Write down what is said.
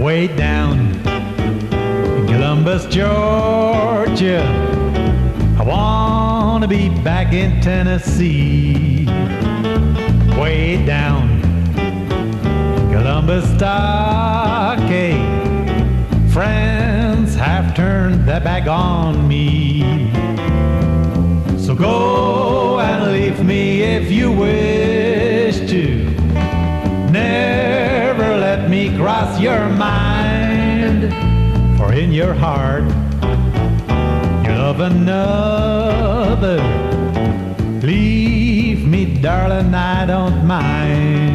way down in Columbus, Georgia. I wanna be back in Tennessee. Way down in Columbus, Stockade. Friends have turned their back on me. So go and leave me if you wish to. Never let me cross your mind, for in your heart you love another. Leave me, darling, I don't mind.